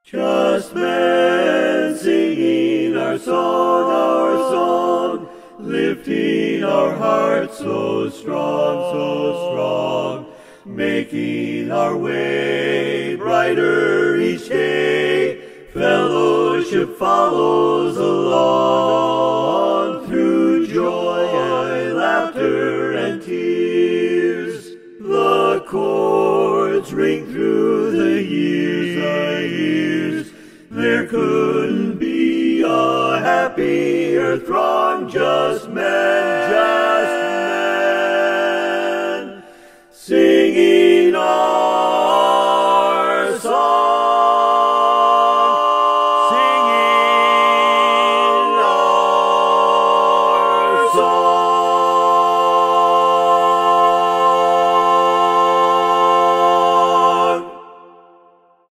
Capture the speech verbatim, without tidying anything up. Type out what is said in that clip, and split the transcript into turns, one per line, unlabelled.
Just men singing our song, our song, lifting our hearts so strong, so strong, making our way brighter each day. Fellowship follows along through joy, laughter, and tears. The chords ring through the years, the years. There couldn't be a happier throng, just men, just men, singing